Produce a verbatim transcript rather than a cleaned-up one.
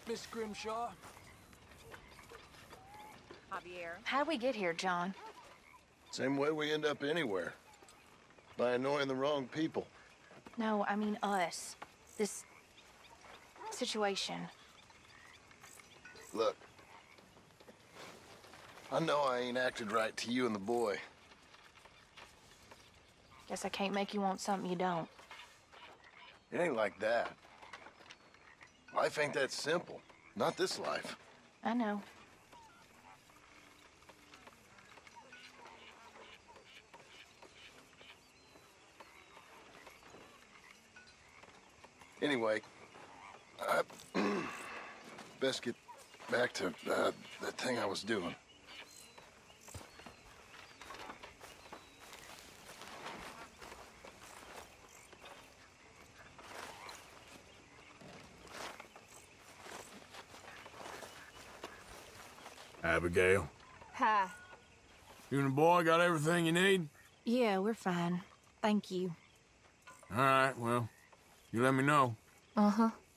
Miss Grimshaw. Javier. How'd we get here, John? Same way we end up anywhere. By annoying the wrong people. No, I mean us. This situation. Look. I know I ain't acted right to you and the boy. Guess I can't make you want something you don't. It ain't like that. Life ain't that simple. Not this life. I know. Anyway, I best get back to uh, that thing I was doing. Abigail, Hi. you and the boy got everything you need? Yeah, we're fine. Thank you. All right, well, you let me know. Uh-huh.